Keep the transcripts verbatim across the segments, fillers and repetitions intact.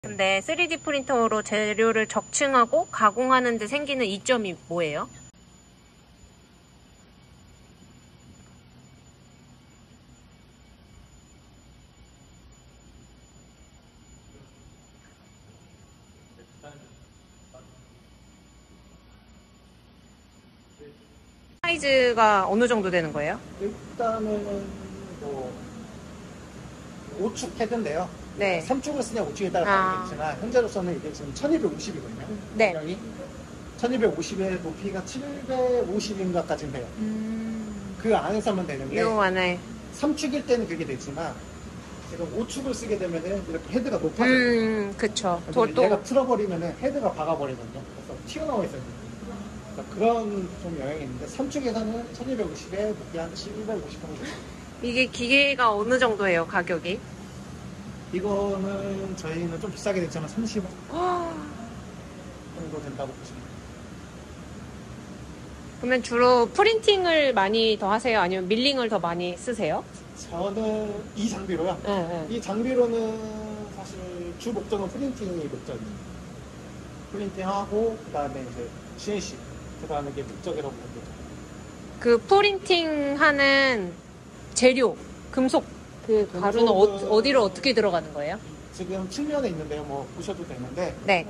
근데 쓰리디 프린터로 재료를 적층하고 가공하는 데 생기는 이점이 뭐예요? 사이즈가 어느 정도 되는 거예요? 일단은 뭐 오축 헤드인데요. 네. 삼 축을 쓰냐 오 축에 따라 아. 다르겠지만 현재로서는 이게 지금 천이백오십이거든요. 네. 여기 천이백오십의 높이가 칠백오십인가까지는 돼요. 음... 그 안에서만 되는데 요 안에. 삼 축일 때는 그게 되지만 지금 오 축을 쓰게 되면은 이렇게 헤드가 높아져요. 음, 그쵸. 또, 또. 얘가 틀어버리면은 헤드가 박아버리거든요. 그래서 튀어나와 있어요. 그러니까 그런 좀 영향이 있는데 삼 축에서는 천이백오십에 높이 한 칠백오십 정도. 이게 기계가 어느 정도예요, 가격이? 이거는 저희는 좀 비싸게 됐지만 삼십억 정도 된다고 보시면 돼요. 그러면 주로 프린팅을 많이 더 하세요? 아니면 밀링을 더 많이 쓰세요? 저는 이 장비로요. 네, 네. 이 장비로는 사실 주 목적은 프린팅이 목적이에요. 프린팅하고 그 다음에 이제 씨엔씨 그 다음에 이게 목적이라고 보면 되죠. 그 프린팅 하는 재료, 금속 그 가루는 어, 어디로 어떻게 들어가는 거예요? 지금 측면에 있는데요. 뭐 보셔도 되는데 네.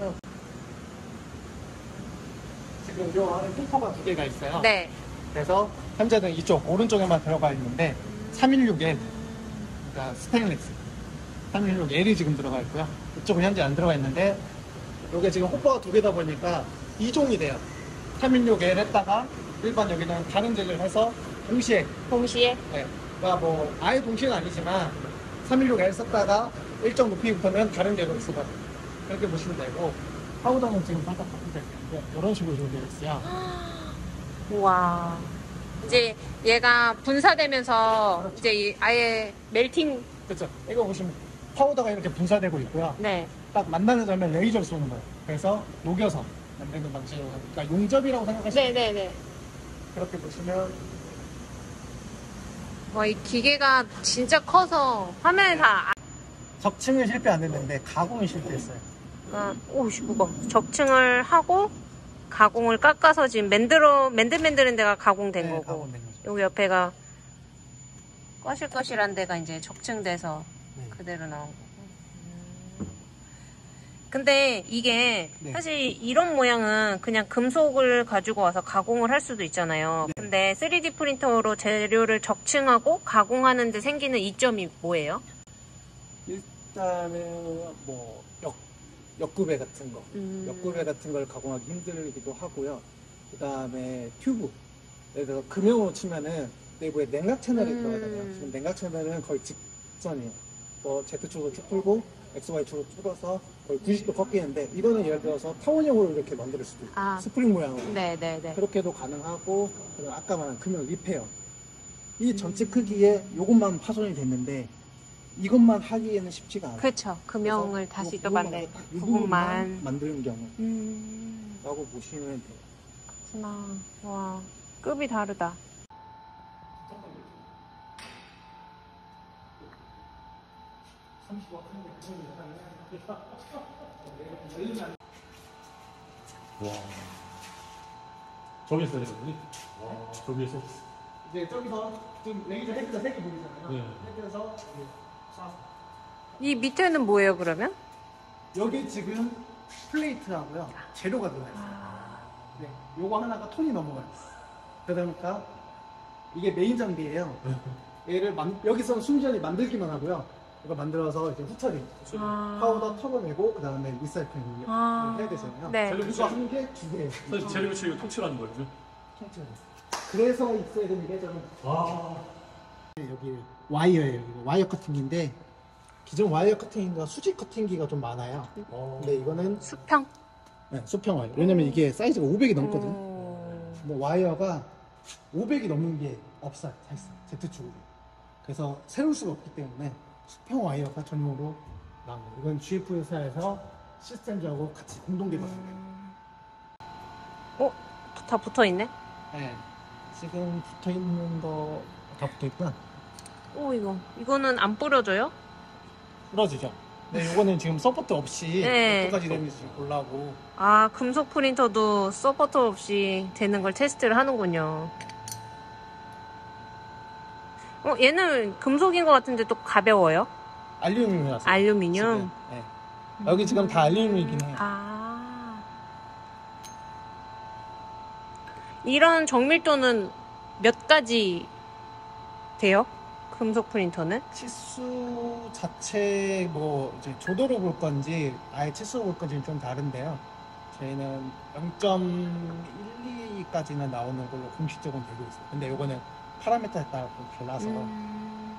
지금 요 안에 필터가 두 개가 있어요. 네. 그래서 현재는 이쪽 오른쪽에만 들어가 있는데 삼백십육 엘 그러니까 스테인리스 삼백십육 엘이 지금 들어가 있고요. 이쪽은 현재 안 들어가 있는데 이게 지금 호퍼가 두 개다 보니까 이종이 돼요. 삼백십육 엘 했다가 일반 여기는 다른 재를 해서 동시에 동시에? 네. 그러니까 뭐 아예 동시에는 아니지만 삼백십육 엘 썼다가 일정 높이부터는 다른 재료를 쓰고 그렇게 보시면 되고 파우더는 지금 살짝 바뀌게 되는데 이런 식으로 좀 되어 있어요. 우와. 이제 얘가 분사되면서 이제 이 아예 멜팅. 그렇죠. 이거 보시면 파우더가 이렇게 분사되고 있고요. 네. 딱 만나는 점에 레이저를 쏘는 거예요. 그래서 녹여서 만드는 방식으로. 그러니까 용접이라고 생각하시면 돼요. 네네네. 그렇게 보시면 와, 이 기계가 진짜 커서 화면에 다. 적층은 실패 안 했는데 가공이 실패했어요. 아, 오씨 무거. 적층을 하고 가공을 깎아서 지금 맨들어 맨들맨들한 데가 가공된 네, 거고. 가공된 거죠. 여기 옆에가 꺼실꺼실한 데가 이제 적층돼서 네. 그대로 나온 거고. 음. 근데 이게 네. 사실 이런 모양은 그냥 금속을 가지고 와서 가공을 할 수도 있잖아요. 네. 근데 쓰리디 프린터로 재료를 적층하고 가공하는 데 생기는 이점이 뭐예요? 일단은 뭐 역, 역구배 같은 거, 음. 역구배 같은 걸 가공하기 힘들기도 하고요. 그 다음에 튜브, 예를 들어 금형으로 치면은 내부에 냉각 채널이 음. 들어가잖아요. 지금 냉각 채널은 거의 직선이에요. 뭐 Z축으로 쭉 풀고 엑스와이축으로 풀어서 거의 구십 도 꺾이는데 이거는 예를 들어서 타원형으로 이렇게 만들 수도 있고 아. 스프링 모양으로 네네네. 그렇게도 가능하고 그리고 아까 말한 금형 리페어 이 전체 크기에 이것만 파손이 됐는데 이것만 하기에는 쉽지가 않아요. 그렇죠. 금형을 그래서 다시 이 또 부분만, 만들 이 부분만. 부분만 만드는 경우라고 음. 보시면 돼요. 그렇구나. 와, 급이 다르다. 와. 저기 있어야 되거든요. 와. 저기에서. 이제 저기서 지금 레이저 헤드가 세 개 보이잖아요. 네. 헤드에서 이 밑에는 뭐예요, 그러면? 여기 지금 플레이트하고요 재료가 들어있어요. 아. 네, 요거 하나가 톤이 넘어가요. 그러니까 이게 메인 장비예요. 얘를 만, 여기서는 순전히 만들기만 하고요. 이거 만들어서 이제 후처리, 아. 파우더 털어내고 그 다음에 리사이클링 아. 해야 되잖아요. 네. 재료 이거 한 개, 두 개. 사실 재료 교체 이거 통째라는 거예요. 통째로. 그래서 있어야 되는 게 저는 와. 여기 와이어예요. 이거 와이어 커팅기인데 기존 와이어 커팅기가 수직 커팅기가 좀 많아요. 어. 근데 이거는 수평? 네, 수평 와이어. 왜냐면 이게 사이즈가 오백이 넘거든. 음. 근데 와이어가 오백이 넘는 게 없어요. 사실상 Z축으로. 그래서 세울 수가 없기 때문에 수평 와이어가 전용으로 나온 거예요. 이건 지에프 회사에서 시스템즈하고 같이 공동 개발한 거예요. 어? 다 붙어 있네? 네. 지금 붙어 있는 거 다 붙어 있구나. 오, 이거. 이거는 안 부러져요? 부러지죠? 네, 요거는 지금 서포트 없이 네. 어디까지 되는지 보려고. 아, 금속 프린터도 서포터 없이 되는 걸 테스트를 하는군요. 어, 얘는 금속인 것 같은데 또 가벼워요? 알루미늄이라서. 알루미늄? 지금, 네. 여기 지금 다 알루미늄이긴 해요. 아. 이런 정밀도는 몇 가지 돼요? 금속 프린터는? 치수 자체 뭐 이제 조도로 볼 건지 아예 치수로 볼 건지는 좀 다른데요. 저희는 영 점 일이까지는 나오는 걸로 공식적으로 되고 있어요. 근데 요거는 파라미터에 따라 좀 달라서 음...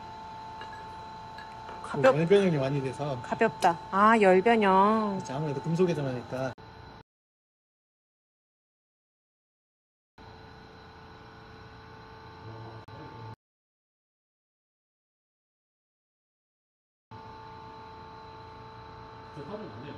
그 가볍, 열변형이 많이 돼서 가볍다. 아, 열변형. 이제 아무래도 금속에 들어가니까 저 사람 많네요.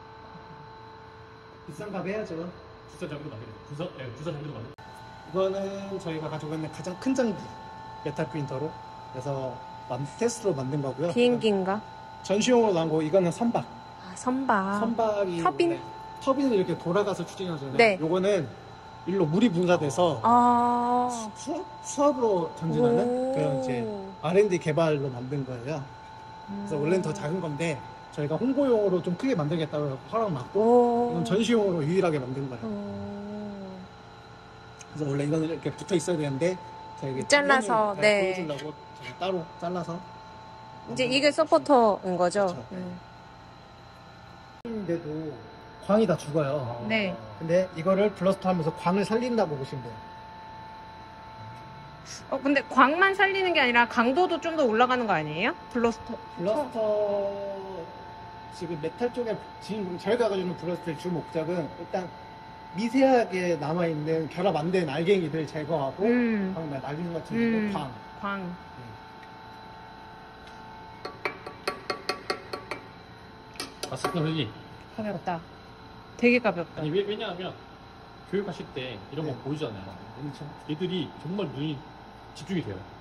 비싼 값 해야죠. 부사 장비도 많네요. 부사, 예, 부사 장비도 많네요. 이거는 저희가 가지고 있는 가장 큰 장비 메탈 프린터로 그래서 만- 테스트로 만든 거고요. 비행기인가? 전시용으로 나온 거 이거는 선박. 아, 선박. 선박이 터빈? 원래 터빈을 이렇게 돌아가서 추진하잖아요. 네. 요거는 일로 물이 분사돼서 아. 수압, 수압으로 전진하는 오. 그런 이제 알 앤 디 개발로 만든 거예요. 그래서 원래는 더 작은 건데 저희가 홍보용으로 좀 크게 만들겠다고 허락 받고 오. 이건 전시용으로 유일하게 만든 거예요. 오. 그래서 원래 이거는 이렇게 붙어 있어야 되는데 저희 이게 잘라서, 뒷면을 네. 보여주려고 저희 따로 잘라서 이제 이게 서포터인 거죠? 그렇죠. 음. 인데도 광이 다 죽어요. 네. 근데 이거를 블러스터 하면서 광을 살린다고 보시면 돼요. 어, 근데 광만 살리는 게 아니라 강도도 좀 더 올라가는 거 아니에요? 블러스터. 블러스터 지금 메탈 쪽에 지금 저희가 가지고 있는 블러스터의 주 목적은 일단 미세하게 남아있는 결합 안 된 알갱이들 제거하고 음. 방금 말 나듐 같은 음. 광. 광. 봤을 때는 가볍다. 되게 가볍다. 아니 왜, 왜냐하면 교육하실 때 이런 거 네. 보이잖아요. 그렇죠. 애들이 정말 눈이 집중이 돼요.